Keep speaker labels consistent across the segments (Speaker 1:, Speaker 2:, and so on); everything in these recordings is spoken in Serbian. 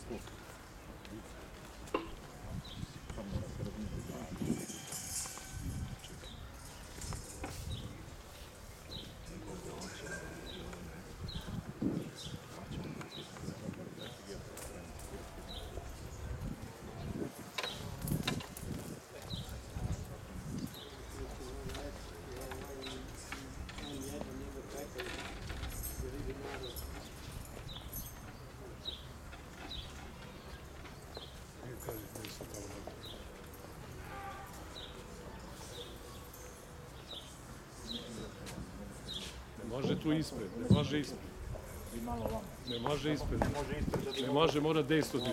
Speaker 1: Može tu ispred, ne može ispred. Ne može ispred. Ne može, mora dejstvoti.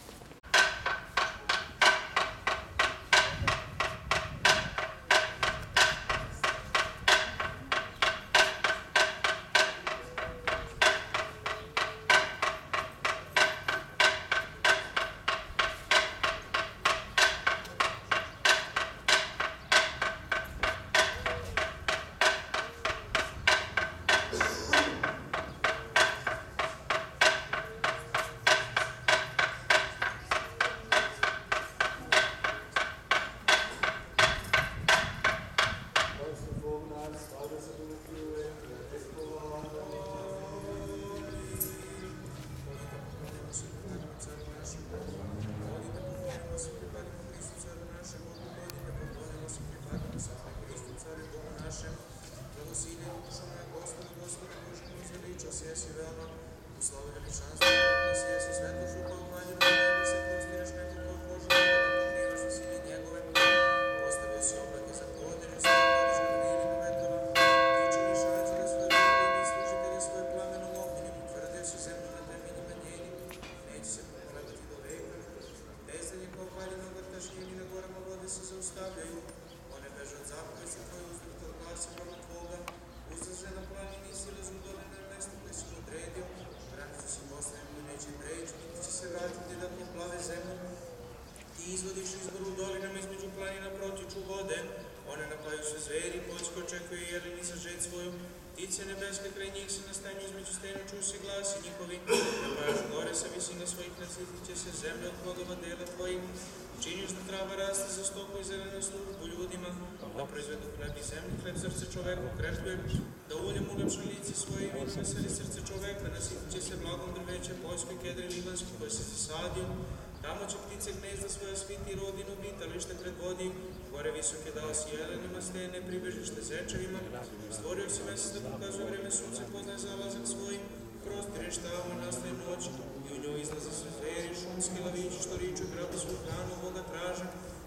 Speaker 2: Ptice nebeske kraj njih se nastanju između stena, čuju se glasi njihovi, napajaš gore sa visine svojih, nasjetit će se zemlje od plodova dela tvojih, činiš da trava raste za stoku i zelenu službu ljudima, da proizvedu hleb i zemlju, hleb srce čoveku kreštuje, da uljem ulepša lice svoje i vidi veseli srce čoveka, nasjetit će se blagom drveće, poljskoj, kedri, libanski, koji se zasadio, tamo će ptice gnezda svoje sviti rodinu bitalište pred vodi, gore visoke dao si jelenima, stene, pribežište zečevima, stvorio si mesec da pokazuje vreme sunce, poznaje zalazak svoj, prostiriš tamo, nastaje noć i u njoj izlaze sve zveri, šumski lavići što riču i grabi svoju hranu, Boga traže.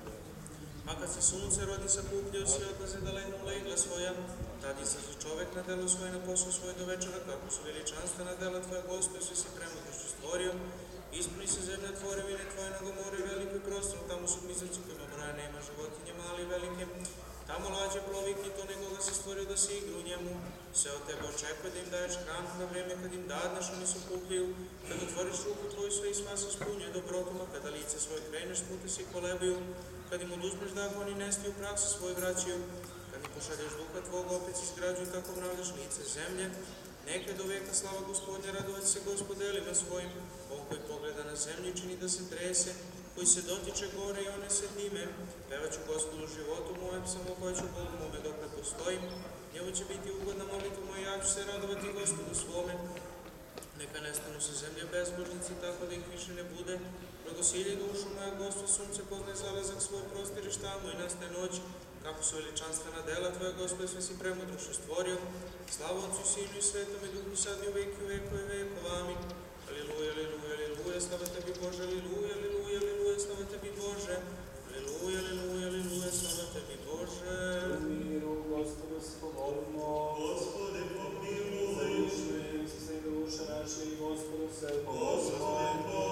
Speaker 2: A kad se sunce rodi sakupljaju si odlaze da legnu legla svoja, tad izlazi čovek na delo svoje, na posao svoj do večera, kako su veličanstvena dela tvoja, Gospod, sve si premoćnošću stvorio. Ispuni se zemlja tvorevine tvoje, nego more veliko i prostro, tamo su gmizavci kojima broja nema, životinje mali i velike. Tamo lađe plovik i to nekoga si stvorio da se igra u njemu. Sve od tebe očekuje da im daješ hranu na vreme kad im dadneš, oni se okupljaju. Kad otvoriš ruku tvoju, sve i sva se spunjaju dobrotom, a kada lice svoje kreneš, puta se kolebaju. Kad im oduzmeš dah, oni nestiju praksu svoju vraćaju. Kad im pošalješ duha tvoga, opet se izgrađuju, tako mravljaš lice zemlje. Neka do veka slava Gospodnja, radovati se Gospodelima svojim. On koji pogleda na zemlju čini da se trese, koji se dotiče gore i one se dime. Pevaću Gospodu životu mojem, samo hoću Bogu mome dokle postojim. Njemu će biti ugodna molitva moja, ja ću se radovati Gospodu svome. Neka nestanu sa zemlje bezbožnici, tako da ih više ne bude. Blagosilje dušu moja, Gospod, sunce poznaje zalazak svoj, prostiriš tamo i nastaje noć. Kako su veličanstvena dela tvoja, Gospod, sve si premudrošću stvorio. Slava Otcu i Sinu i Svetom i Duhu, sad i u veki u vekove vekova. Amin. Aleluja, aleluja, aleluja, slava tebi Bože, aleluja, aleluja, aleluja, slava tebi Bože. Aleluja, aleluja, aleluja, slava tebi Bože.
Speaker 3: U miru, Gospodu se pomolimo.
Speaker 4: Gospode, pomiluj.
Speaker 3: Za duše, Isuse i duše naše i Gospodu se pomolimo.
Speaker 4: Gospode,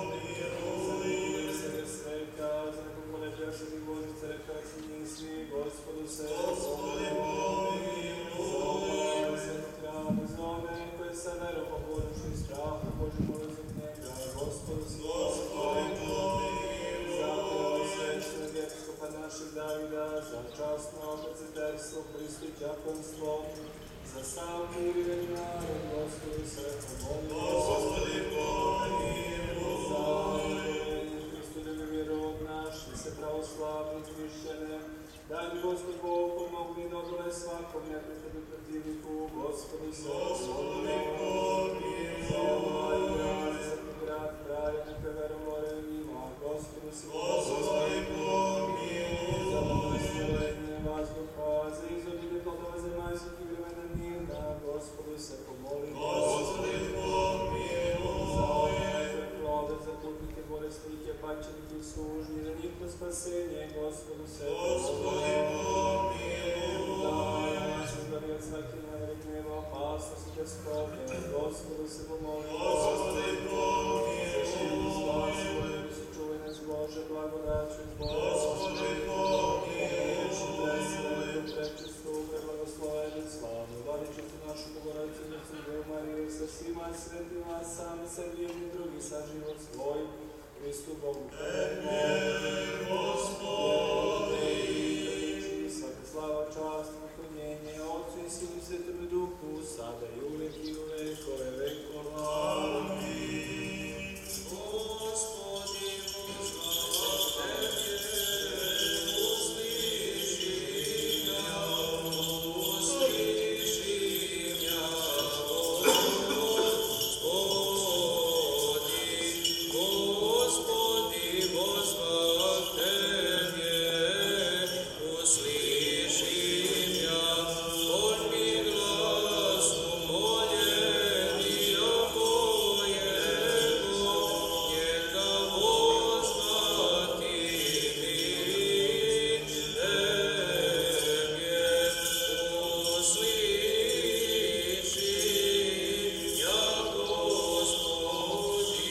Speaker 4: pomiluj.
Speaker 3: Za sebe sveta, za nekog monepljaša i Božice, reka si misli, Gospodu se
Speaker 4: Gospode,
Speaker 3: pomolimo. Za svetu hranu zove, koje sa verom pobožnošću i strahom Božim ulazom njega, Gospodu se pomolimo. Za prvo svečnog episkopa našeg Davida, za časno obraziteljstvo, Hristu i đakonstvo, za sav mir i narod, Gospodu se pomoli.
Speaker 4: Gospodi pomiluje.
Speaker 3: Za Hristu ljubi rod naš, i se pravoslavni hrišćane, daj mi Gospod Bog pomogli dobore svakom neprijatelju protivniku, Gospodu se pomoli. Za ovaj grad, za grad kraja, neka veromore u njima, Gospodu se pomoli. Za blagoslовenje vazduha, za izobilje plodova zemaljskih i vremena mirna, Gospodu se pomoli.
Speaker 4: Gospodi pomiluj.
Speaker 3: Za ove plode, za putnike, bolesnike, pačenike i služnje, za njihovo spasenje, Gospodu se pomoli. Daj nas izbavi od svake nevere, gneva, opasnosti, despote, Gospodu se pomoli.
Speaker 4: Gospodi pomiluj.
Speaker 3: Zaštiti spasi, voljevi se, čuvaj nas Bože, blagodaću i
Speaker 4: Gospodi pomiluj.
Speaker 3: Prečistu, preblagoslovenu, slavnu, vladičicu našu Bogorodicu, Crkvu Mariju, sa svima svetima, sami sebi jedni drugi, sa život svoj, Hristu Bogu.
Speaker 4: Gospodi.
Speaker 3: Svaka slava, čast, poklonjenje, Otcu i Sinu i Svetome Duhu, sada i uvek i u vekove vekova.
Speaker 4: Amin.
Speaker 2: Gospodi, uzvraćaj Tebe, usliši mja, Gospodi, pozvah Tebe, usliši mja, podmi glasu moljenja mojego, neka poznati Tebe, usliši mja, Gospodi.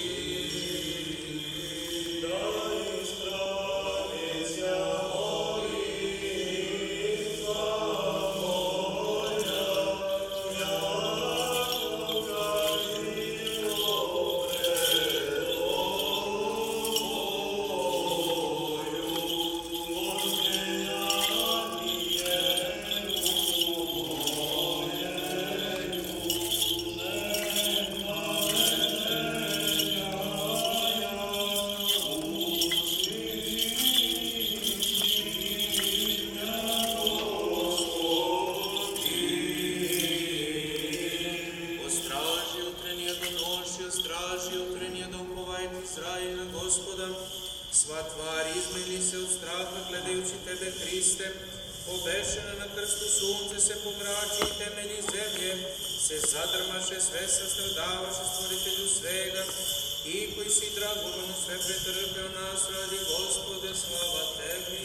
Speaker 4: Daj ispravića molitva moja, jako kadilo
Speaker 2: Straži utrenije do noši, straži utrenije do upovajte Izrael na Gospoda. Sva tvar izmeni se od straha gledajući Tebe, Hriste. Obešena na krstu sunce se pomrači i temelji zemlje se zadrmaše, sve sastradavaše stvoritelju svega. Ti koji si dragovoljno sve pretrpeo nas radi, Gospode, slava Tebi.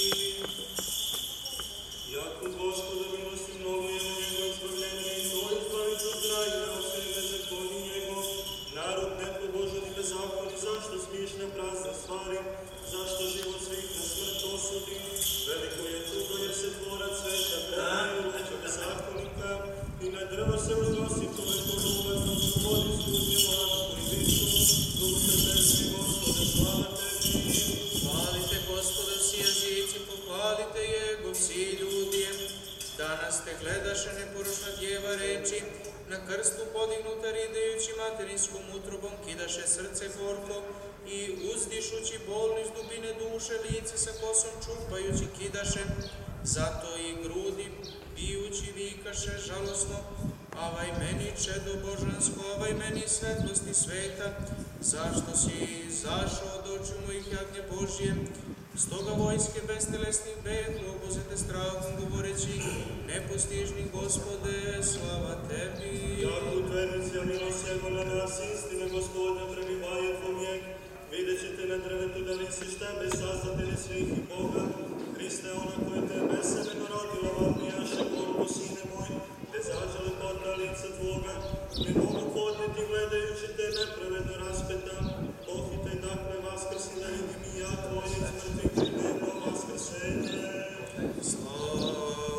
Speaker 4: Jako Gospoda milosti mnogo je u njegov izbavljenje i to izbaviti od Izraela, osim bezakoni njegov. Narod nepobožan i bezakoni, zašto smišne prazne stvari, zašto život svih na smrt osudi? Veliko je čudo jer se tvorac sveta predaje u leđa bezakonika i na drvo se uznosi čovek od uvaznog u vodi studnje vlašku i višu, duše pesmi Gospode, slava Tebi.
Speaker 2: Hvalite Gospoda vsi jezici, pohvalite Jego vsi ljudi. Danas te gledaše neporočna djeva reči, na krstu podignuta ridajući materinskom utrobom, kidaše srce gorko i uzdišući bolnu iz dubine duše, lice sa kosom čupajući kidaše, zato i grudi bijući vikaše žalosno, avaj meni čedo božansko, avaj meni svetlosti sveta, zašto si izašao od očiju mojih jagnje Božje? Stoga vojske bestelesnih behlu obuzete strahom govoreći, nepostižni Gospode, slava Tebi.
Speaker 4: Jako tvernica milost Jego na nas, istine Gospodnja prebivaje tvoj vijek. Vidjet ćete na drvetu da nisiš tebe, sazdatelj svih i Boga. Hriste, ona koja tebe semeno rodila, vapnijaše Bogu, sine moj, te zađe lepota lica tvoga. Ne mogu podniti gledajući te nepravedno raspeta. Pohite dakle vaskrsi da vidim i ja tvoje iz mrtvih primjerno vaskrsenje.
Speaker 2: Slava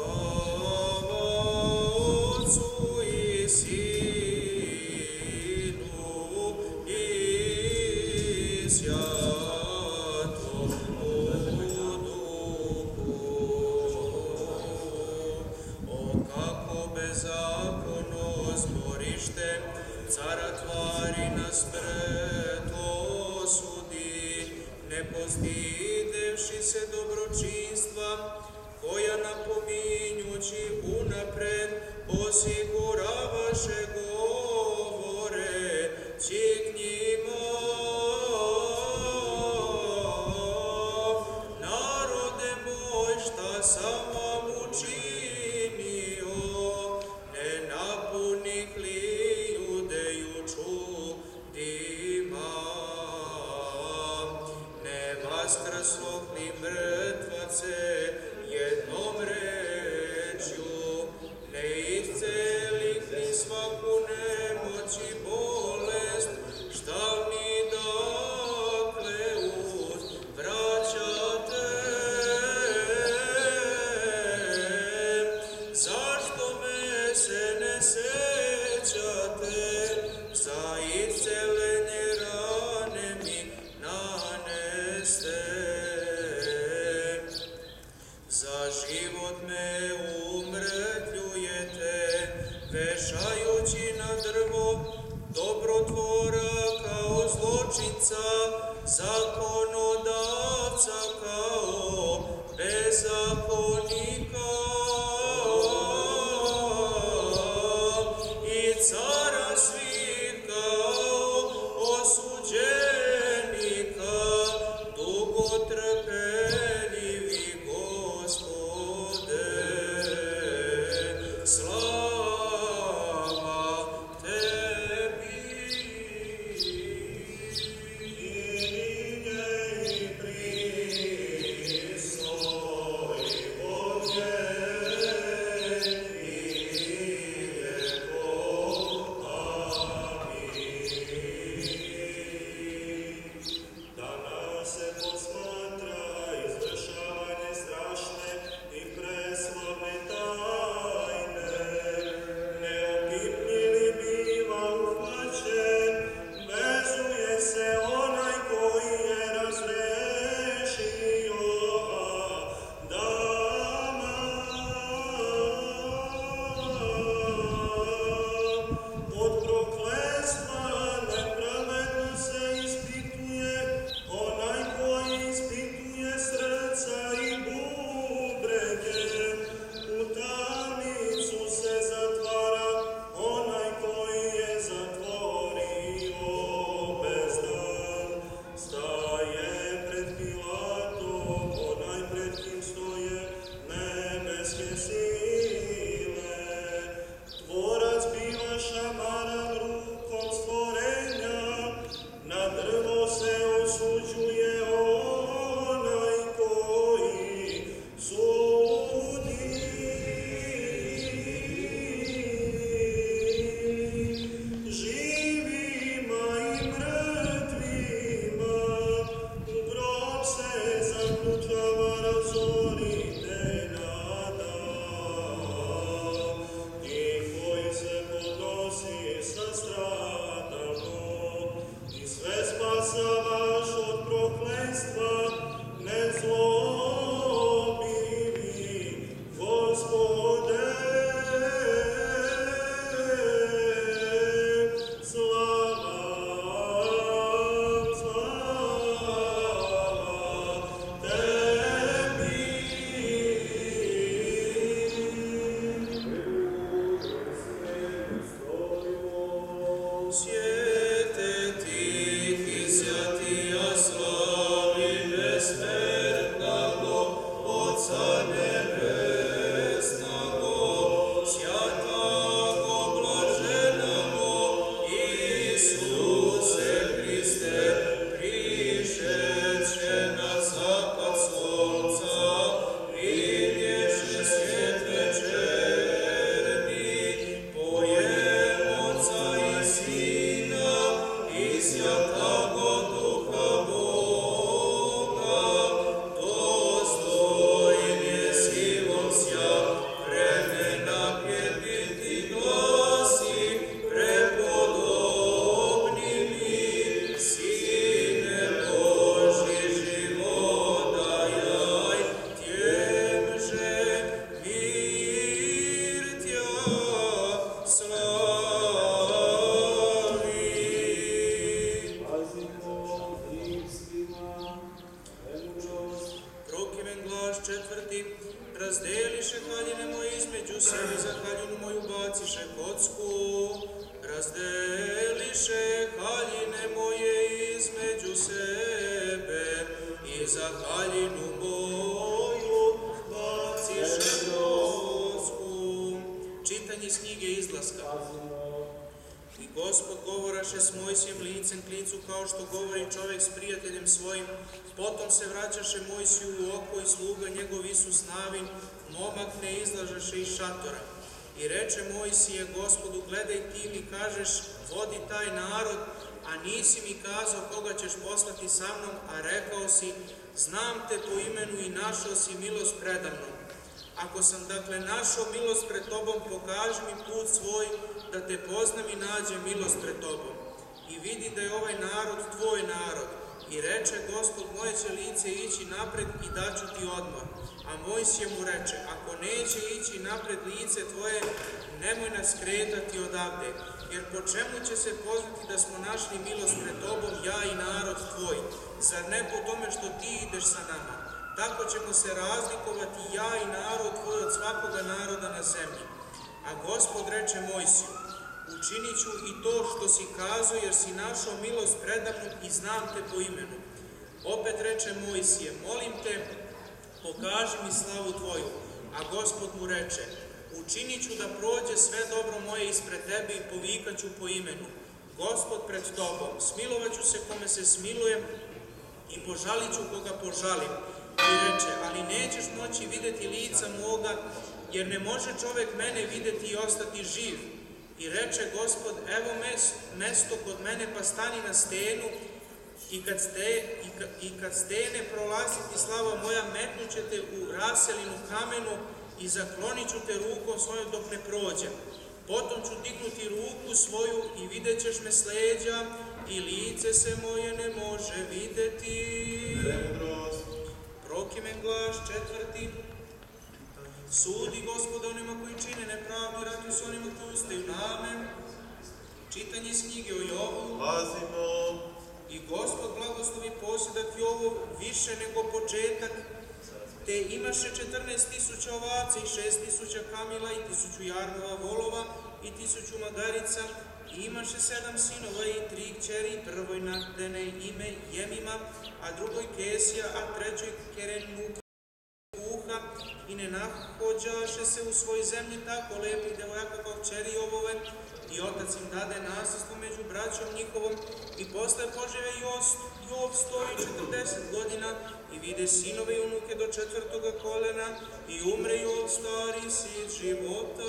Speaker 2: Otcu i Sinu i Svjatomu Duhu. bezakonno zborište, cara tvari na smrt osudi, ne postidevši se dobročinstva, koja napominjući unapred osiguravaše govore, će k njima. Narode moj, šta sam vam učinio, ne napunih li Judeju čudima, ne vaskrsoh li mrtvace jednom rečju, ne iscelih ni svaku nemoć i bolest, šta mi dakle vraćate? Zašto me se ne sećate? Za iscelenje rane mi naneste. Za život me umrtljujete, vešajući na drvo dobrotvora kao zločinca, zakonodavca kao bezakonika i cara svih kao osuđenika, dugotrpeljivi Gospode, slava Tebi. Razdeliše haljine moje između sebe, za haljinu moju baciše kocku. Razdeliše haljine moje između sebe i za haljinu moju baciše kocku. Čitanje iz knjige Izlaska. I Gospod govoraše s Mojsijem licem k licu kao što govori čovjek s prijateljem svojim. Potom se vraćaše Mojsiju u oko i sluga njegov Isus Navin, momak ne izlažeše iz šatora. I reče Mojsije Gospodu, gledaj ti mi kažeš, vodi taj narod, a nisi mi kazao koga ćeš poslati sa mnom, a rekao si, znam te po imenu i našao si milost predamnom. Ako sam dakle našao milost pred tobom, pokaži mi put svoj, da te poznam i nađem milost pred tobom. I vidi da je ovaj narod tvoj narod. I reče Gospod, moje će lice ići napred i daću ti odmor. A Mojsije mu reče, ako neće ići napred lice tvoje, nemoj nas kretati odavde. Jer po čemu će se poznati da smo našli milost pred tobom, ja i narod tvoj? Zar ne po tome što ti ideš sa nama? Tako ćemo se razlikovati ja i narod tvoj od svakoga naroda na zemlji. A Gospod reče Mojsiju, učinit ću i to što si kazao, jer si našao milost predamnom i znam te po imenu. Opet reče Mojsije, molim te, pokaži mi slavu tvoju. A Gospod mu reče, učinit ću da prođe sve dobro moje ispred tebe i povikat ću po imenu. Gospod pred tobom, smilovat ću se kome se smilujem i požalit ću koga požalim. I reče, ali nećeš moći vidjeti lica moga, jer ne može čovjek mene vidjeti i ostati živ. I reče Gospod, evo mesto kod mene, pa stani na stenu, i kad stene prolaziti slava moja, metnut ćete u raselinu kamenu i zaklonit ću te rukom svojom dok ne prođem. Potom ću dignuti ruku svoju i vidjet ćeš me s leđa i lice se moje ne može vidjeti. Prokimen glas četvrti. Sudi, Gospoda, onima koji čine nepravdu, ratuj s onima koji ustaju na amen. Čitanje iz knjige o Jovu.
Speaker 4: Pazimo.
Speaker 2: I Gospod blagoslovi posjedak Jovov više nego početak, te imaše 14.000 ovaca i 6.000 kamila i 1.000 jarnova volova i 1.000 magarica. I imaše 7 sinova i 3 kćeri, prvoj nadene ime Jemima, a drugoj Kesija, a trećoj Kerenmuka. I ne nahođaše se u svojoj zemlji tako lepih devojaka kao kćeri Jovove, i otac im dade nasljedstvo među braćom njihovom, i posle požive Jov 140 godina, i vide sinove i unuke do 4. kolena, i umre Jov stari sin života.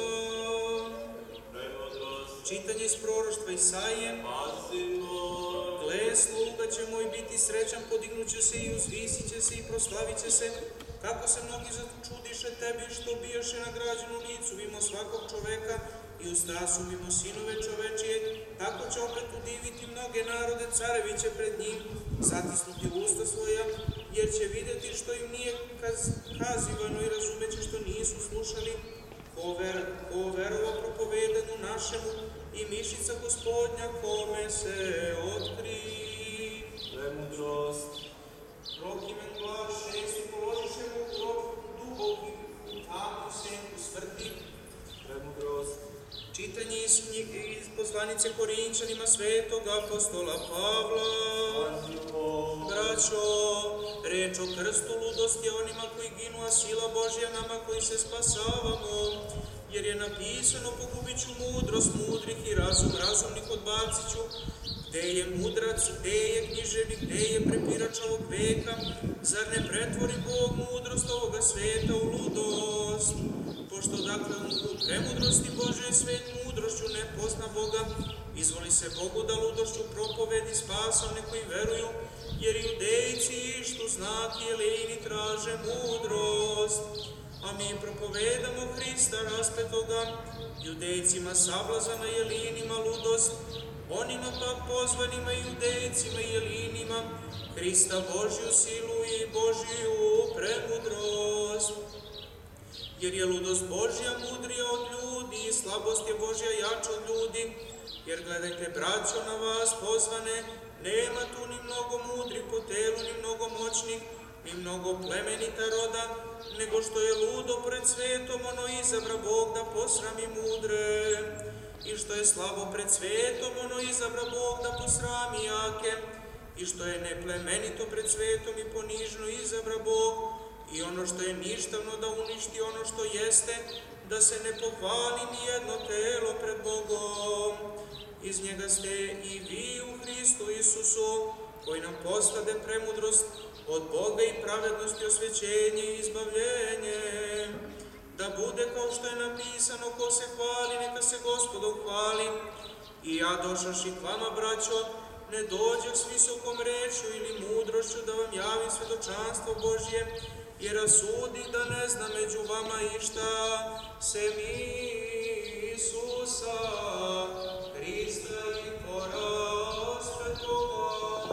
Speaker 2: Čitanje iz proroštva Isaije. Gle, sluga će moj biti srećan, podignut će se i uzvisit će se i proslavit će se, kako se mnogi začudiše tebi što bijaše na građenu licu mimo svakog čoveka i u stasu mimo sinove čovečije, tako će opet udiviti mnoge narode, carevi će pred njim zatisnuti usta svoja, jer će vidjeti što im nije kazivano i razumeće što nisu slušali. Ko verova propovedanju našemu i mišica Gospodnja kome se otkri.
Speaker 3: Premudrost.
Speaker 2: Prokimen glas šesti, položiše mu grob duboki u tamnu senku smrti.
Speaker 3: Premudrost.
Speaker 2: Čitanje iz poslanice Korinčanima svetog apostola Pavla. Braćo, reč o krstu ludosti onima koji ginu, a sila Božja nama koji se spasavamo. Jer je napisano, pogubit ću mudrost mudrih i razum razumnih odbacit ću. Gde je mudrac, gde je književnik, gde je prepirač ovog veka? Zar ne pretvori Bog mudrost ovoga sveta u ludost? Pošto dakle u premudrosti Božoj svet mudrošću ne pozna Boga, izvoli se Bogu da ludošću propovedi spasa one koji veruju, jer judejci ištu znati, Elejni traže mudrost. A mi propovedamo Hrista raspetoga, judejcima sablazana, Jelinima ludost, onima pak pozvanima judejcima i Jelinima, Hrista Božju silu i Božju premudrost. Jer je ludost Božja mudrija od ljudi i slabost je Božja jača od ljudi. Jer gledajte, braćo, na vas pozvane, nema tu ni mnogo mudrih po telu, ni mnogo moćnih, ni mnogo plemenita roda, nego što je ludo pred svetom, ono izabra Bog da posrami mudre. I što je slabo pred svetom, ono izabra Bog da posrami jake. I što je neplemenito pred svetom i ponižno izabra Bog. I ono što je ništavno da uništi ono što jeste, da se ne pohvali ni jedno telo pred Bogom. Iz njega ste i vi u Hristu Isusu, koji nam postade premudrost od Boga i pravednosti, osvećenje i izbavljenje. Da bude kao što je napisano, ko se hvali, neka se Gospodom hvali. I ja došavši k vama, braćo, ne dođem s visokom rečju ili mudrošću da vam javim svedočanstvo Božje, jer rasudi da ne zna među vama išta, sem Isusa Hrista i porasvetova.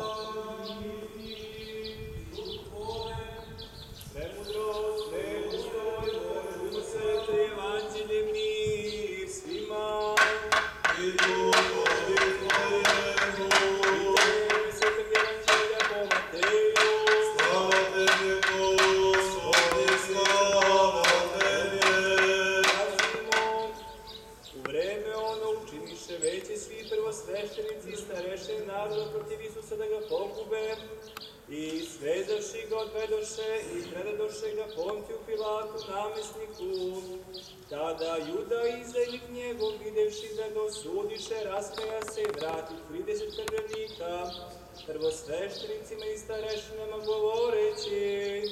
Speaker 3: Premudrost, premudroj, Božu svete evanđelje mir svima.
Speaker 4: I duhovi tvojemu.
Speaker 3: Čitanje svetog evanđelja po Mateju.
Speaker 4: Slava Tebi, Gospodi, slava Tebi.
Speaker 3: Pazimo, u vreme ono učiniše veći svi prvosveštenici i stareše naroda protiv Isusa da ga pogube. I svezavši ga odvedoše i predadoše ga Pontiju Pilatu, namestniku. Tada Juda, izdajnik njegov, videvši da ga osudiše, raskaja se i vrati 30 krvnika, prvosveštenicima i starešinama govoreći: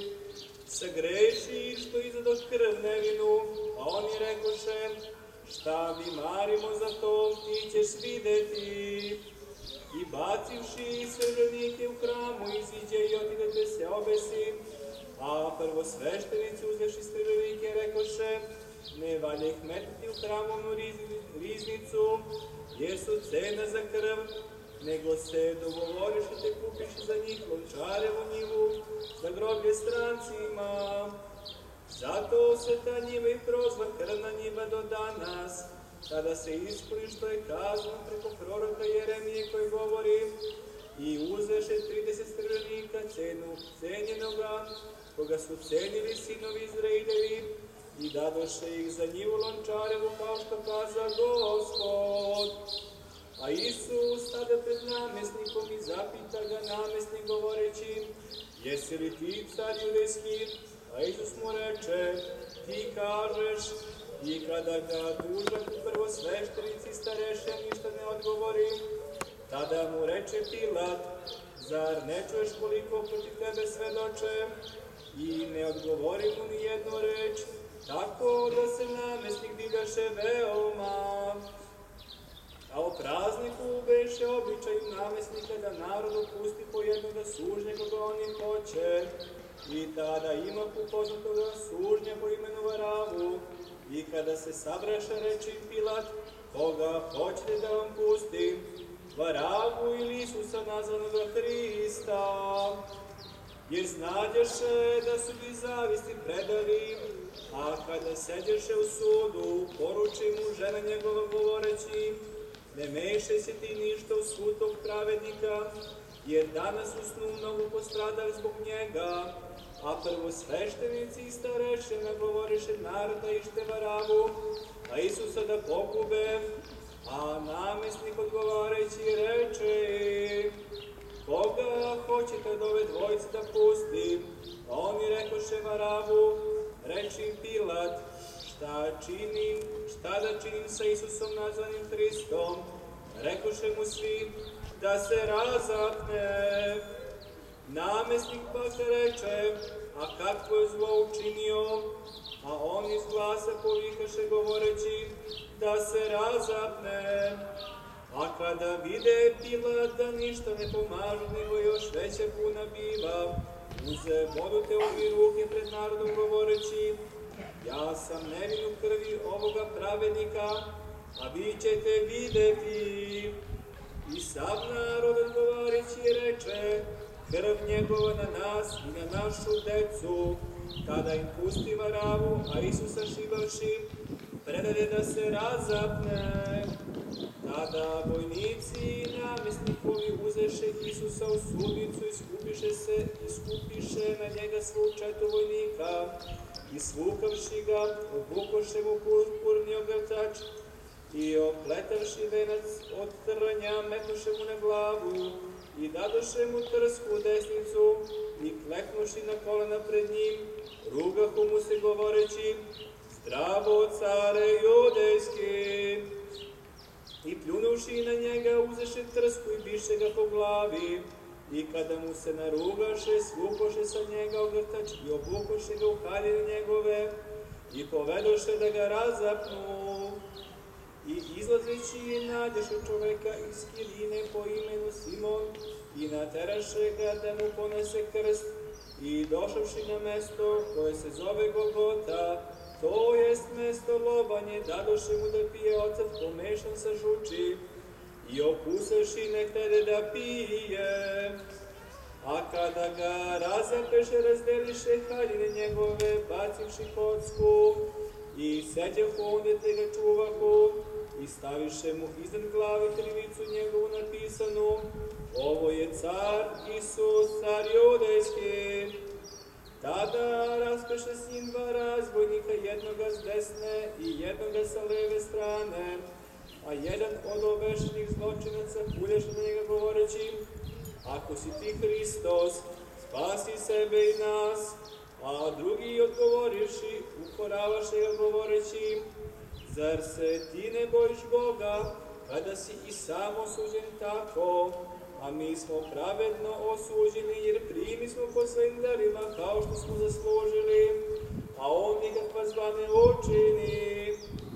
Speaker 3: sagreši što izadoh krv nevinu. A oni rekoše: šta mi marimo za to, ti ćeš videti. I bacivši sveženike u hramu, iziđe i otide da se obesi. A prvosveštenici, uzevši sveženike, rekoše: ne valja ih metati u hramovnu riznicu, jer su cena za krv, nego se dogovoriš da te kupiš za njih lončarevu njivu, za groblje strancima. Zato se ta njiva i prozva krvna njiva do danas. Tada se ispuni što je kazano preko proroka Jeremije koji govori: i uzeše 30 sveženika cenu cenjenoga, koga su cenili sinovi Izraeljevi, i dadoše ih za njivu lončarevu, kao što kaza Gospod. A Isus tada pred namestnikom i zapita ga namestnik govoreći: jesi li ti car judejski? A Isus mu reče: ti kažeš. I kada ga tužak prvosveštenici stareše ništa ne odgovori, tada mu reče Pilat: zar ne čuješ koliko protiv tebe svedoče? I ne odgovori mu ni jednu reč, tako da se namestnik divljaše veoma. A o prazniku beše običaju namestnika da narodu pusti po jednoga sužnja koga oni hoće. I tada ima poznatoga sužnja po imenu Varavu. I kada se sabraše, reče Pilat: koga hoćete da vam pustim, Varavu ili Isusa nazvanoga Hrista? Jer znađeše da su bi zavisti predali. A kada seđeše u sudu, poruči mu žena njegova govoreći: ne mešaj se ti ništa u sud tog pravednika, jer danas u snu mnogo postradali zbog njega. A prvosveštenici i starešina govoriše naroda ište Varavu, a Isusa da pogube. A namestnik odgovarajući reče: koga hoćete od ove dvojice da pustim? A oni rekoše Varavu. Reče im Pilat: šta da činim sa Isusom nazvanim Hristom? Rekoše mu svi: da se razapne. Namestnik pa se reče: a kakvo je zlo učinio? A on iz glasa povikaše govoreći: da se razapne. A kada vide Pilat da ništa ne pomažu, nego još veća buna biva, uze vodu te ovi ruke pred narodom govoreći: ja sam nevin u krvi ovoga pravednika, a vi ćete videti. I sav narod odgovarajući reče: krv njegova na nas i na našu decu. Tada im pusti Varavu, a Isusa šibavši predade da se razapne. Tada vojnici i namestnikovi uzeše Isusa u sudnicu i skupiše na njega svog 4 vojnika i svukavši ga, obukoše mu purpurni ogrtač i opletavši venac od trnja, metnuše mu na glavu i dadoše mu trsku u desnicu i kleknuši na kolena pred njim, rugahu mu se govoreći: Zdravo, care judejski! I pljunuši na njega, uzeše trsku i biše ga po glavi. I kada mu se narugaše, svukoše sa njega ogrtač i obukoše ga u haljine njegove i povedoše da ga razapnu. I izlazeći nađeše čoveka iz Kirine po imenu Simon i nateraše ga da mu ponese krst i došavši na mesto koje se zove Golgota, to jest mesto lobanje, dadoše mu da pije ocet pomešan sa žuči i okusavši ne htede da pije. A kada ga razapeše, razdeliše haljine njegove, bacivši kocku i seđahu onde te ga čuvahu i staviše mu iznad glave krivicu njegovu napisanu: Ovo je car Isus, car judejski. Tada raspeše s njim 2 razbojnika, jednoga s desne i jednoga sa leve strane, a jedan od obešenih zločinaca pulješe na njega govoreći: Ako si ti Hristos, spasi sebe i nas. A drugi odgovoriši, ukoravaše ga govoreći: Zar se ti ne bojiš Boga, kada si i sam osuđen tako? A mi smo pravedno osuđeni, jer primi smo po svojim delima kao što smo zaslužili, a on nikakva zla ne učini.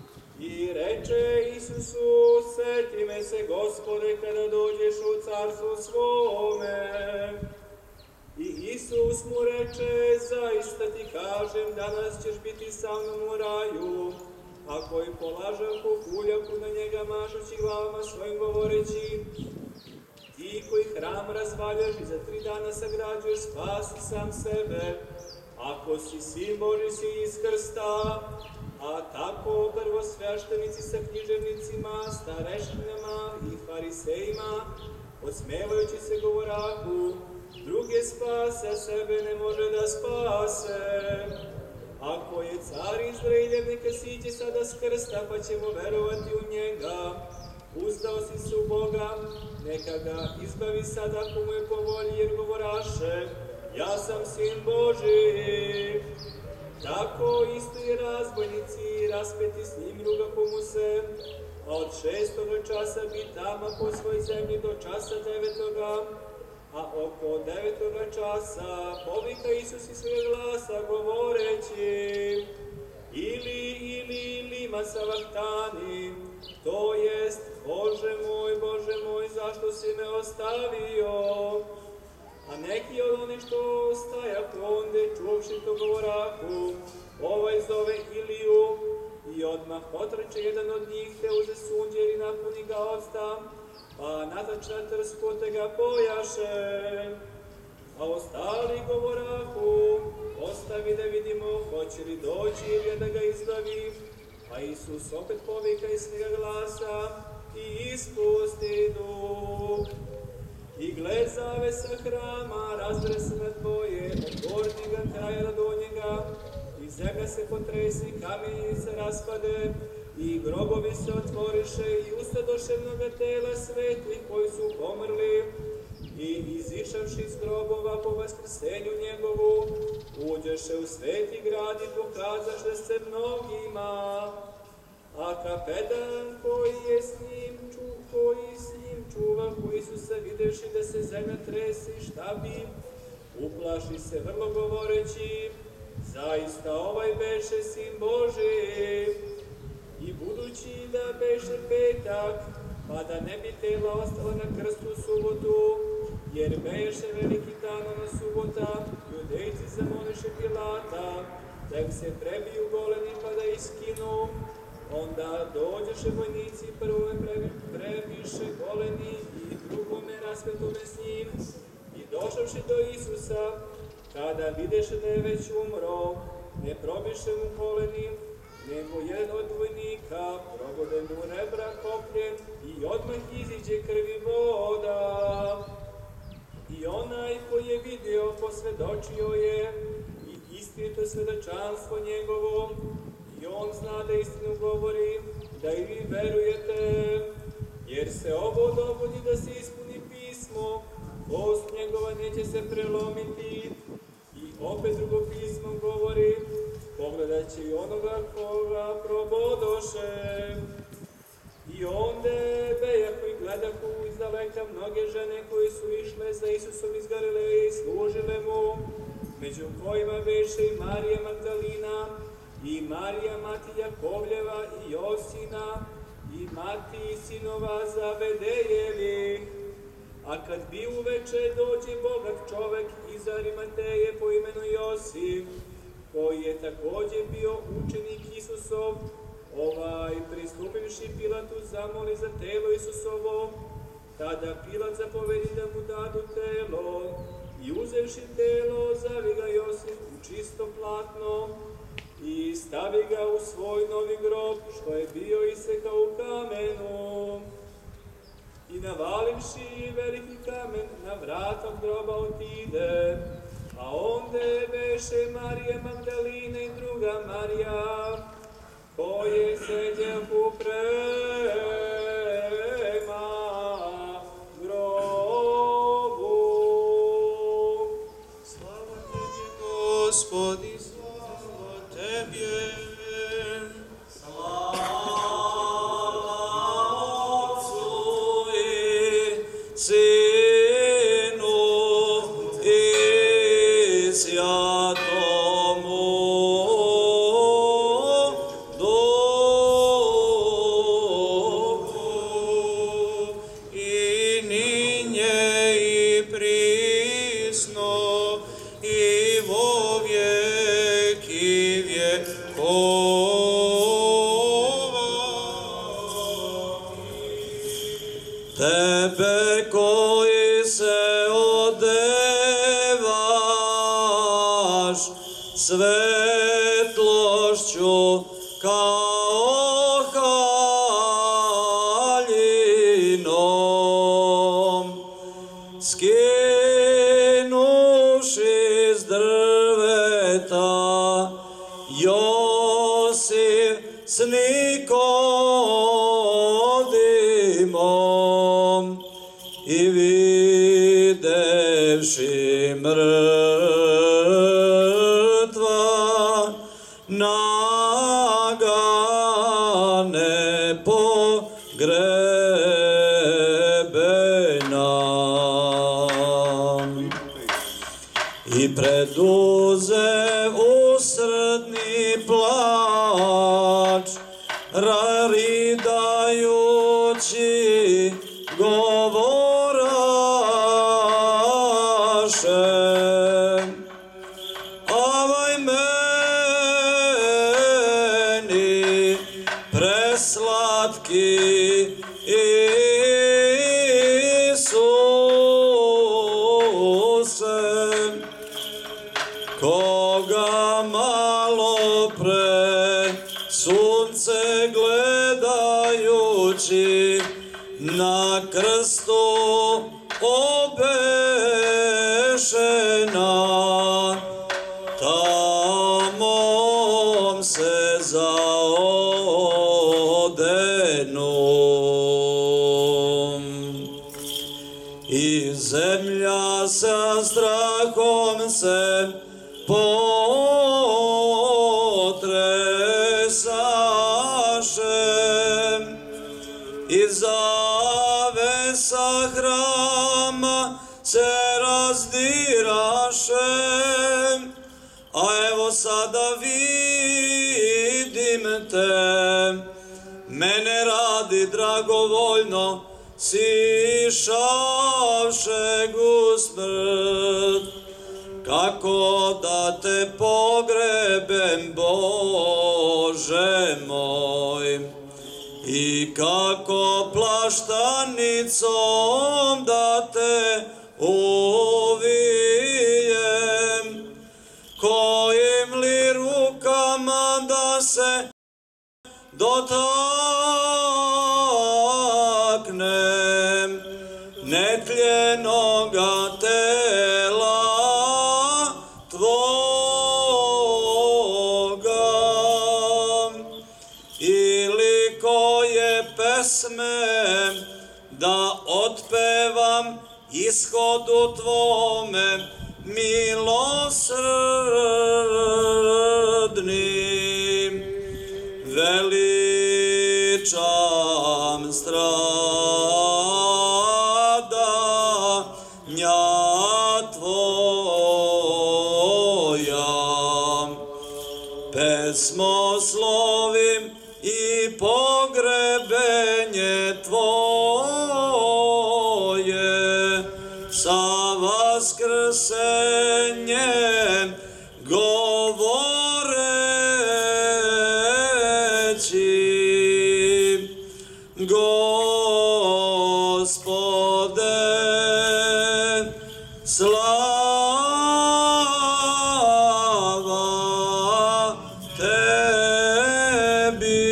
Speaker 3: I reče Isusu: Seti me se, Gospode, kada dođeš u carstvu svome. I Isus mu reče: Zaista ti kažem, danas ćeš biti sa mnom u raju. A koji polažahu kuljaku na njega mašući glavama svojim govoreći: Ti koji hram razvaljaš i za 3 dana sagrađuješ, spasi sam sebe. Ako si sin Božji, si iz krsta. A tako prvosveštenici sa književnicima, starešinama i farisejima, odsmevajući se govorahu: Druge spase, sebe ne može da spase. Ako je car Izraeljev, neka siđe sada s krsta, pa ćemo verovati u njega. Uzdao si se u Boga, neka ga izbavi sada ako mu je po volji, jer govoraše: Ja sam sin Božji. Tako isto i razbojnici raspeti s njim rugahu mu se, a od 6. časa bi tama po svoj zemlji do časa 9. A oko 9. časa povika Isus iz svojeg glasa govoreći: Ili lima savaktani, to jest: Bože moj, zašto si me ostavio? A neki od onih što stajahu onde, čuvši to govorahu: Ovaj zove Iliju. I odmah potreče jedan od njih, te uze sunđer i napuni ga octa, pa natača trsku te ga pojaše. A ostali govorahu: Ostavi da vidimo, hoće li doći ili da ga izbavi. A Isus opet povika iz svega glasa i ispusti duh. I gle, zavesa hrama razdre se na dvoje, od gornjega kraja do donjega, i zemlja se potresi, kamenje se raspade, i grobovi se otvoriše, i ustadoše mnoga tela svetlih koji su pomrli, i izišavši iz grobova po vaskrsenju njegovu, uđeše u sveti grad i pokazaše se mnogima. A kapetan koji s njim čuvahu Isusa, videvši da se zemlja trese i šta bi, uplaši se vrlo govoreći: Zaista ovaj beše sin Božji. I budući da beše petak, pa da ne bi tela ostala na krstu u subotu, jer beše veliki dan na subota, judejci zamoliše Pilata da ih se prebiju goleni pa da iskinu. Onda dođeše vojnici, prvome prebiše goleni i drugome raspetome s njim. I došavši do Isusa, kada videše da je već umro, ne probiše mu goleni, nego jedan od vojnika probode mu rebra kopljem i svedočanstvo njegovo, i on zna da istinu govori, da i vi verujete, jer se ovo dogodi da se ispuni pismo, kost njegova neće se prelomiti. I opet drugo pismo govori, pogledat će i onoga koga probodoše. I onde bejahu i gledahu izdaleka mnoge žene koje su išle za Isusom iz Galileje i služile mu, među kojima beše i Marija Magdalina, i Marija mati Jakovljeva i Josina, i mati sinova Zavedejevih. A kad bi uveče dođe bogat čovek iz Arimateje po imenu Josif, koji je takođe bio učenik Isusov, pristupivši Pilatu zamoli za telo Isusovo, tada Pilat zapovedi da mu dadu telo, i uzevši telo zavi ga Josif u čisto platno i stavi ga u svoj novi grob, što je bio isekao u kamenu. I navalivši veliki kamen na vrat od groba otide, a onde beše Marija Magdalina i druga Marija, koje seđehu prema grobu.
Speaker 2: Slava tebi, Gospodi, slava tebi.
Speaker 5: Tebe koji se odevaš svetlošću kao haljinom, skinuši s drveta Josif s Nikodimom, i videvši mrtva naga nepogrebena, i preduze usrdni plač, ridajući govoraše: avaj meni preslatki Isuse, koga malo pre sunce gledajući na krstu obešena, tamom se zaodenum. I zemlja sa strahom se potresaše, i zavesa hrama se razdiraše, a evo sada vidim te, mene radi dragovoljno sišavšeg u smrt. Kako da te pogrebem, Bože moj, i kako plaštanicom da te uvijem, kojim li rukama da se dotaknem netljenoga tela Tvoga. smem da otpevam ishodu Tvome milosrdnim. Veličam stradanja Tvoja, pesmoslovim i pogrebenje Tvoje, sa vaskrsenjem govoreći, Gospode, slava Tebi.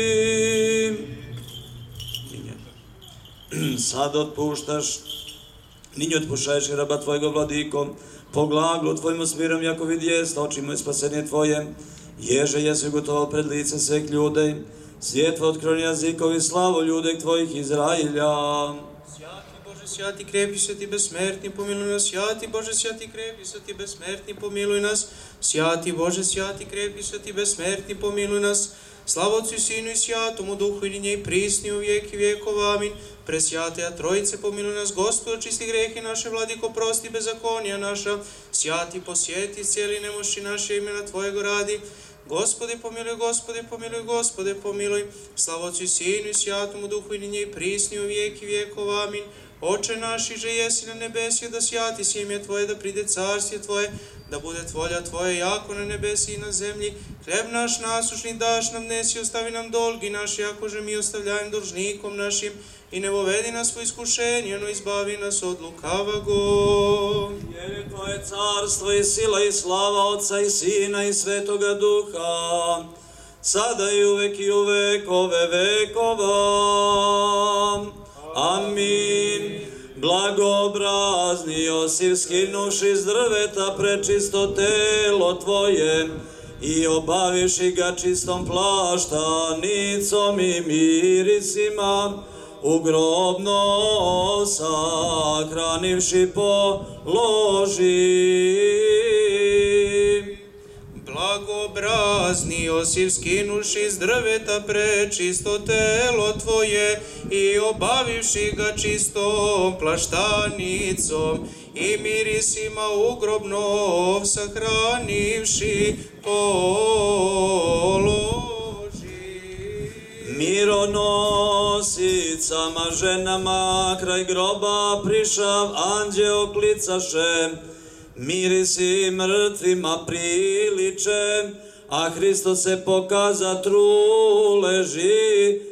Speaker 5: Sad otpuštaš, ninj otpušaješ i raba Tvojega, Vladiko, po glaglu Tvojim smirom, jako vidjest, očima i spasenje Tvoje, ježe jesu gotovo pred lice svih ljudi, svjetlo otkroni jazikovi, slavu ljudi Tvojih Izrailja.
Speaker 2: Святи Боже, святи крепи, святи безсмертни, помилуй нас. Святи Боже, святи крепи, святи безсмертни, помилуй нас. Святи Боже, святи крепи, святи безсмертни, помилуй нас. Слава Отцу и Сину и Святому Духу, и ныне и присно, и во веки веков. Аминь. Пресвятая Троице, помилуй нас, Господи, очисти грехи наши, Владико, прости беззакония наша. Святи посети, исцели немощи наши, имена Твоего ради. Господи, помилуй, Господи, помилуй, Господи, помилуй. Слава Отцу и Сину и Святому Духу, и ныне и присно, и во веки веков. Аминь. Отче наш, же еси на небеси, да святи се имя Твое, да приде царствие Твое, да будет воля Твоя, яко на небеси и на землji. Хлеб наш насущный дашь нам днес, и остави нам долги наши, яко же ми оставляем должником нашим, и не воведи нас во искушение, но избави нас от лукавого.
Speaker 5: Jer Tvoje carstvo i sila i slava Otca i Sina i Svetoga Duha, sada i uvek vekove vekova. Amin. Blagobrazni Josif, skinuši s drveta prečisto telo Tvoje i obaviši ga čistom plaštanicom i mirisima, ugrobno sahranivši položi.
Speaker 2: Благообразни Josif, skinuši s drveta prečisto telo Tvoje i obavivši ga čistom plaštanicom i mirisima ugrobno sahranivši položi.
Speaker 5: Mironosicama ženama kraj groba prišav anđeo klicaše, mirisi mrtvima priliče, a Hristo se pokaza truleži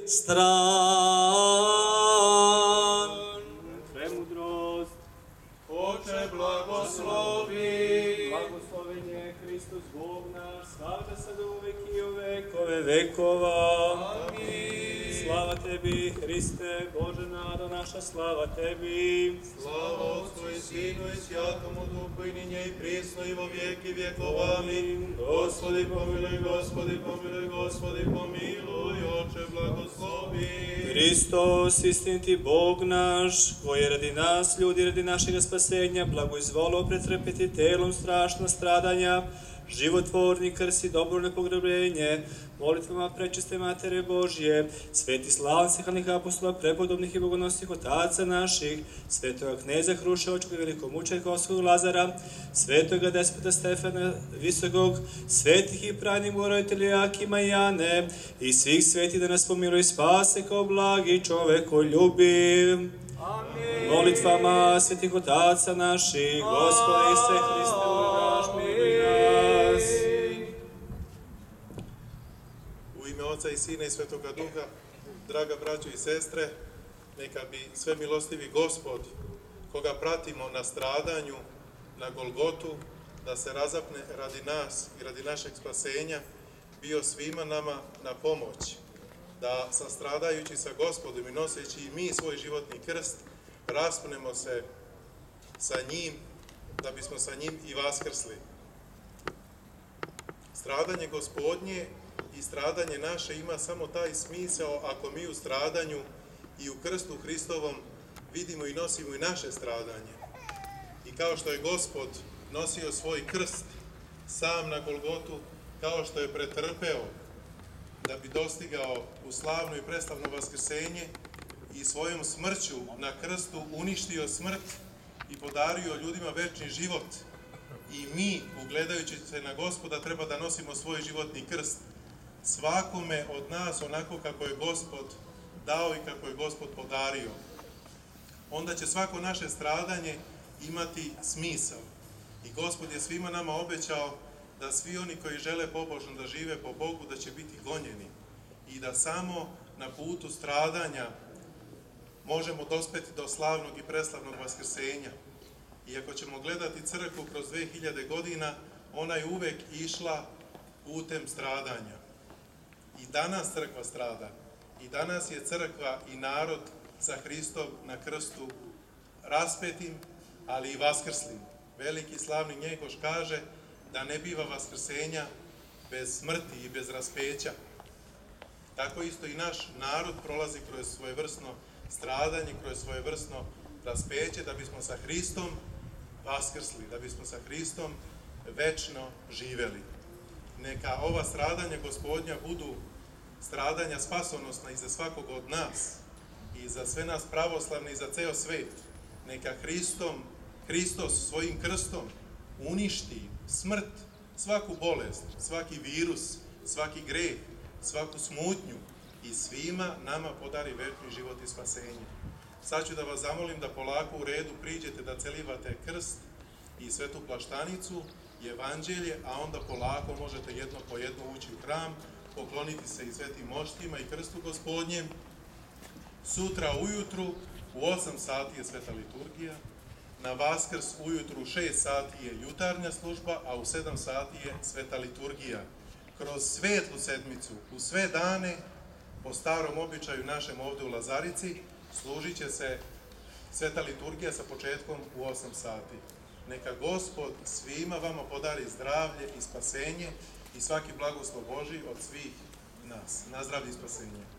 Speaker 5: stran.
Speaker 3: Premudrost, Oče blagoslovi, blagosloven je Hristos Bog naš, slavlja se do uvijek i u vekove vekova. Amin. Slava Tebi, Hriste, Bože nado naša, slava Tebi.
Speaker 4: Slava Otcu i Sinu i Svjatomu Duhu, i ninje i prisno, i vo vijeki vjekov. Amin. Gospodi pomiluj, Gospodi pomiluj, Gospodi pomiluj, Oče blagoslovi.
Speaker 3: Hristos, istiniti Bog naš, koji je radi nas, ljudi, radi našega spasenja, blagoizvolio pretrpiti telom strašna stradanja, životvorni krst i dobro pogrebljenje, molitvama prečiste Matere Božje, sveti slavnih apostola, prepodobnih i bogonosnih otaca naših, svetoga kneza Hruševačkog i velikomučenika Lazara, svetoga despota Stefana Visokog, svetih i pravnih roditelja Jakima i Jane, i svih svetih da nas pomiluje i spase kao blagi čovekoljubiv. Amin. Molitvama svetih otaca naših, Gospode Ise Hriste, naš miluj nas.
Speaker 4: U ime Oca i Sina i Svetoga Duha, draga braćo i sestre, neka bi sve milostivi Gospod, koga pratimo na stradanju, na Golgotu, da se razapne radi nas i radi našeg spasenja, bio svima nama na pomoć, da sastradajući sa Gospodom i noseći i mi svoj životni krst, raspnemo se sa njim, da bismo sa njim i vaskrsli. Stradanje Gospodnje
Speaker 6: i stradanje naše ima samo taj smisao ako mi u stradanju i u krstu Hristovom vidimo i nosimo i naše stradanje. I kao što je Gospod nosio svoj krst sam na Golgotu, kao što je pretrpeo da bi dostigao u slavno i preslavno vaskrsenje i svojom smrću na krstu uništio smrt i podario ljudima večni život. I mi, ugledajući se na Gospoda, treba da nosimo svoj životni krst. Svakome od nas onako kako je Gospod dao i kako je Gospod podario. Onda će svako naše stradanje imati smisao. I Gospod je svima nama obećao da svi oni koji žele pobožno da žive po Bogu, da će biti gonjeni i da samo na putu stradanja možemo dospeti do slavnog i preslavnog vaskrsenja. I ako ćemo gledati crkvu kroz 2000 godina, ona je uvek išla putem stradanja. I danas crkva strada. I danas je crkva i narod sa Hristom na krstu raspetim, ali i vaskrslim. Veliki slavni Njegoš kaže da ne biva vaskrsenja bez smrti i bez raspeća. Tako isto i naš narod prolazi kroz svojevrsno stradanje, kroz svojevrsno raspeće, da bismo sa Hristom vaskrsli, da bismo sa Hristom večno živeli. Neka ova stradanja Gospodnja budu stradanja spasonosna i za svakog od nas, i za sve nas pravoslavne i za ceo svet. Neka Hristos svojim krstom uništi smrt, svaku bolest, svaki virus, svaki greh, svaku smutnju i svima nama podari večni život i spasenje. Sad ću da vas zamolim da polako u redu priđete da celivate krst i svetu plaštanicu i evanđelje, a onda polako možete jedno po jedno ući u hram, pokloniti se i svetim moštima i krstu Gospodnjem. Sutra ujutru u 8 sati je sveta liturgija, na Vaskrs ujutru u 6 sati je jutarnja služba, a u 7 sati je sveta liturgija. Kroz svetlu sedmicu, u sve dane, po starom običaju našem ovde u Lazarici, služit će se sveta liturgija sa početkom u 8 sati. Neka Gospod svima vama podari zdravlje i spasenje i svaki blagoslov Božji od svih nas. Na zdravlje i spasenje.